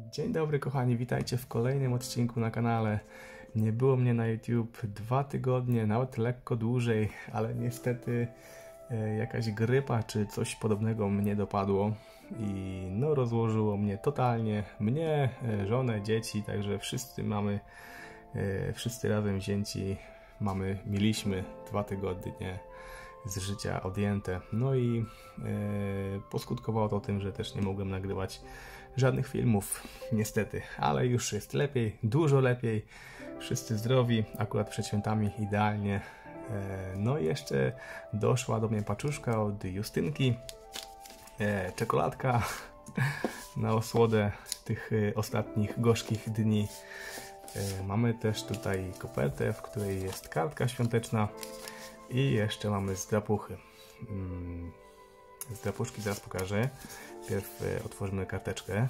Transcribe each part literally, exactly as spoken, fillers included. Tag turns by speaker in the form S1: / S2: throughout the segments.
S1: Dzień dobry kochani, witajcie w kolejnym odcinku na kanale. Nie było mnie na YouTube dwa tygodnie, nawet lekko dłużej, ale niestety e, jakaś grypa czy coś podobnego mnie dopadło i no rozłożyło mnie totalnie, mnie, e, żonę, dzieci, także wszyscy mamy, e, wszyscy razem wzięci mamy, mieliśmy dwa tygodnie z życia odjęte. No i e, poskutkowało to tym, że też nie mogłem nagrywać żadnych filmów, niestety, ale już jest lepiej, dużo lepiej, wszyscy zdrowi, akurat przed świętami idealnie. E, no i jeszcze doszła do mnie paczuszka od Justynki, e, czekoladka na osłodę tych e, ostatnich gorzkich dni. E, mamy też tutaj kopertę, w której jest kartka świąteczna. I jeszcze mamy zdrapuchy. Zdrapuszki zaraz pokażę. Pierw otworzymy karteczkę.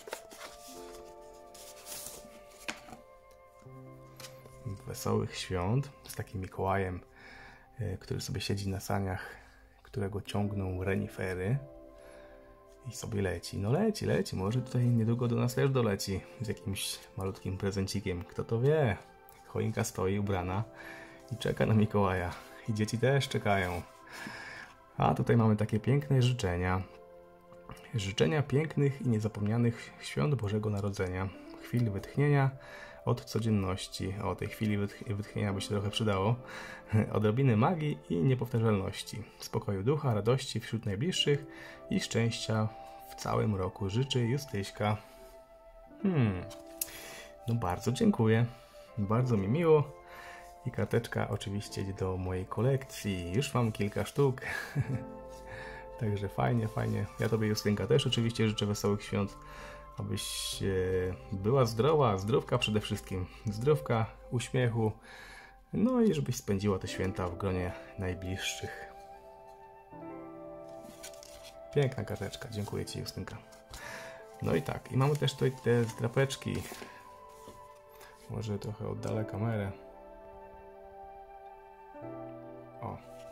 S1: Wesołych świąt z takim Mikołajem, który sobie siedzi na saniach, którego ciągną renifery i sobie leci. No leci, leci. Może tutaj niedługo do nas też doleci z jakimś malutkim prezencikiem. Kto to wie? Choinka stoi ubrana i czeka na Mikołaja. I dzieci też czekają. A tutaj mamy takie piękne życzenia. Życzenia pięknych i niezapomnianych świąt Bożego Narodzenia. Chwili wytchnienia od codzienności. O tej chwili wytchnienia by się trochę przydało. Odrobiny magii i niepowtarzalności. Spokoju ducha, radości wśród najbliższych i szczęścia w całym roku. Życzy Justyśka. Hmm. No bardzo dziękuję. Bardzo mi miło. I karteczka oczywiście do mojej kolekcji. Już mam kilka sztuk. Także fajnie, fajnie. Ja Tobie, Justynka, też oczywiście życzę wesołych świąt. Abyś była zdrowa, zdrówka przede wszystkim. Zdrówka, uśmiechu. No i żebyś spędziła te święta w gronie najbliższych. Piękna karteczka. Dziękuję Ci, Justynka. No i tak. I mamy też tutaj te zdrapeczki. Może trochę oddalę kamerę. O.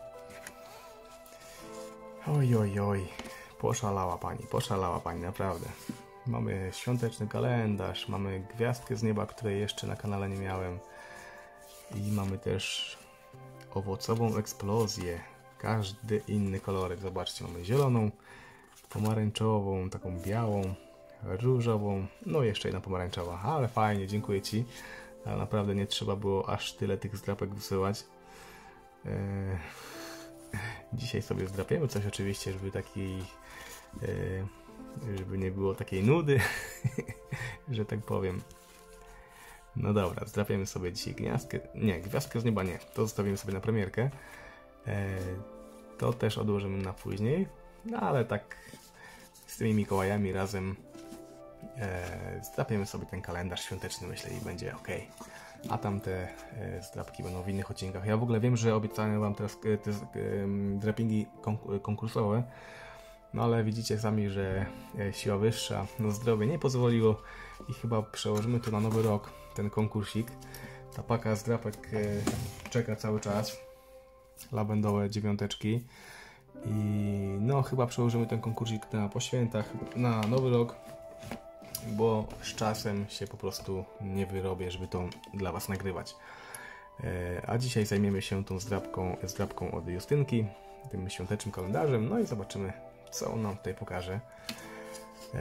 S1: Oj, oj, oj. Poszalała pani, poszalała pani, naprawdę. Mamy świąteczny kalendarz, mamy gwiazdkę z nieba, której jeszcze na kanale nie miałem. I mamy też owocową eksplozję. Każdy inny kolorek. Zobaczcie, mamy zieloną, pomarańczową, taką białą, różową, no jeszcze jedna pomarańczowa. Ale fajnie, dziękuję Ci. Ale naprawdę nie trzeba było aż tyle tych zdrapek wysyłać. Eee, dzisiaj sobie zdrapiemy coś oczywiście, żeby takiej, eee, żeby nie było takiej nudy, że tak powiem. No dobra, zdrapiemy sobie dzisiaj gwiazdkę, nie, gwiazdkę z nieba nie, to zostawimy sobie na premierkę. Eee, to też odłożymy na później, no ale tak z tymi Mikołajami razem eee, zdrapiemy sobie ten kalendarz świąteczny, myślę, i będzie ok. A tam te e, zdrapki będą w innych odcinkach. Ja w ogóle wiem, że obiecałem Wam teraz e, te e, drapingi konkursowe, no ale widzicie sami, że e, siła wyższa, no zdrowie nie pozwoliło i chyba przełożymy to na nowy rok, ten konkursik. Ta paka zdrapek e, czeka cały czas, lawendowe dziewiąteczki i no chyba przełożymy ten konkursik na po świętach, na nowy rok. Bo z czasem się po prostu nie wyrobię, żeby to dla Was nagrywać. E, a dzisiaj zajmiemy się tą zdrapką, zdrapką od Justynki, tym świątecznym kalendarzem, no i zobaczymy, co on nam tutaj pokaże. E,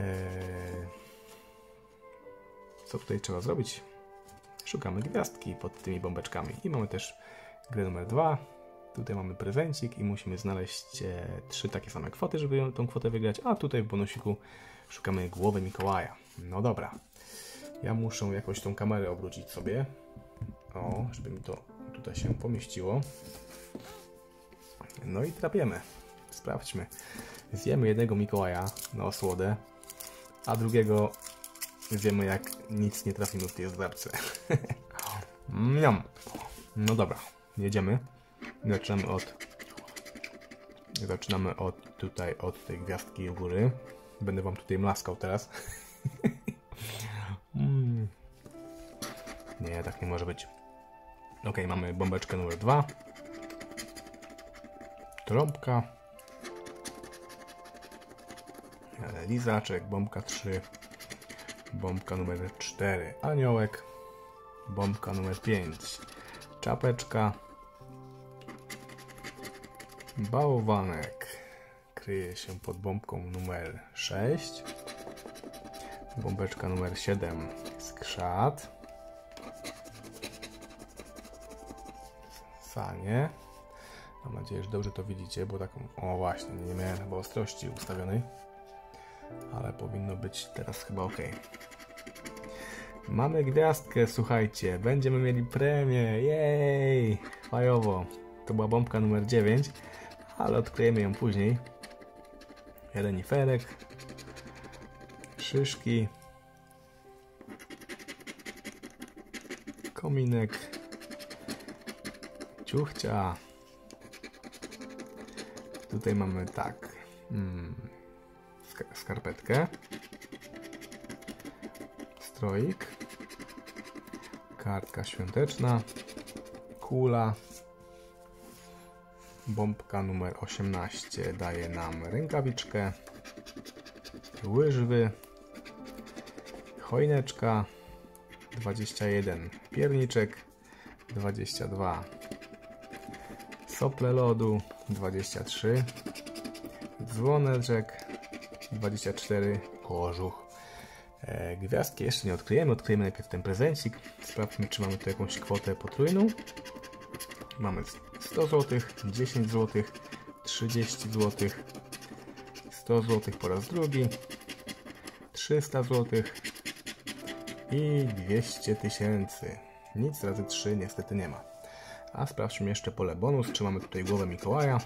S1: co tutaj trzeba zrobić? Szukamy gwiazdki pod tymi bombeczkami i mamy też grę numer dwa. Tutaj mamy prezencik i musimy znaleźć e, trzy takie same kwoty, żeby tą kwotę wygrać, a tutaj w bonusiku szukamy głowy Mikołaja. No dobra. Ja muszę jakoś tą kamerę obrócić sobie. O, żeby mi to tutaj się pomieściło. No i trapiemy. Sprawdźmy. Zjemy jednego Mikołaja na osłodę, a drugiego zjemy, jak nic nie trafimy w tej zdrapce. No dobra. Jedziemy. Zaczynamy od Zaczynamy od tutaj, od tej gwiazdki u góry. Będę Wam tutaj mlaskał teraz. mm. Nie, tak nie może być. Ok, mamy bombeczkę numer dwa. Trąbka. Lizaczek, bombka trzy. bombka numer cztery, aniołek, bombka numer pięć, czapeczka, bałwanek, kryje się pod bombką numer sześć, bombeczka numer siedem, skrzat, sanie. Mam nadzieję, że dobrze to widzicie, bo taką, o właśnie, nie miałem chyba ostrości ustawionej, ale powinno być teraz chyba ok. Mamy gwiazdkę, słuchajcie, będziemy mieli premię, jej, fajowo. To była bombka numer dziewięć, ale odkryjemy ją później. Reniferek, szyszki, kominek, ciuchcia. Tutaj mamy tak, hmm, skarpetkę, stroik, kartka świąteczna, kula, bombka numer osiemnaście daje nam rękawiczkę, łyżwy, choineczka, dwadzieścia jeden pierniczek, dwadzieścia dwa sople lodu, dwadzieścia trzy dzwoneczek, dwadzieścia cztery kożuch. E, gwiazdki jeszcze nie odkryjemy, odkryjemy najpierw ten prezencik. Sprawdźmy, czy mamy tu jakąś kwotę potrójną. Mamy sto złotych, dziesięć złotych, trzydzieści złotych, sto złotych po raz drugi, trzysta złotych i dwieście tysięcy. Nic razy trzy niestety nie ma. A sprawdźmy jeszcze pole bonus, czy mamy tutaj głowę Mikołaja.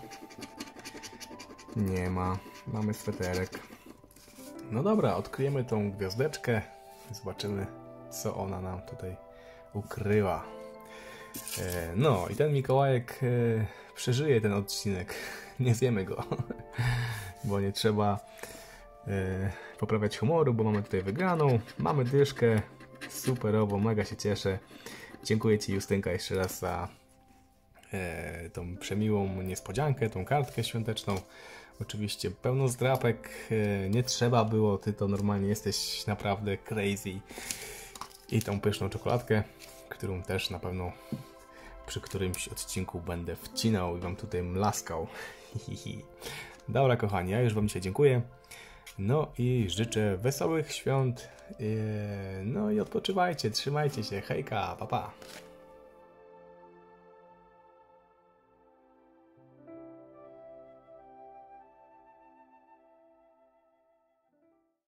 S1: Nie ma. Mamy sweterek. No dobra, odkryjemy tą gwiazdeczkę. Zobaczymy, co ona nam tutaj ukryła. E, no i ten Mikołajek e, przeżyje ten odcinek. Nie zjemy go, bo nie trzeba e, poprawiać humoru, bo mamy tutaj wygraną. Mamy dyszkę. Superowo, mega się cieszę. Dziękuję Ci, Justynka, jeszcze raz za e, tą przemiłą niespodziankę, tą kartkę świąteczną. Oczywiście pełno zdrapek, e, nie trzeba było, Ty to normalnie jesteś naprawdę crazy. I tą pyszną czekoladkę, którą też na pewno przy którymś odcinku będę wcinał i Wam tutaj mlaskał. Dobra kochani, ja już Wam dzisiaj dziękuję. No i życzę wesołych świąt. No i odpoczywajcie, trzymajcie się. Hejka, pa pa.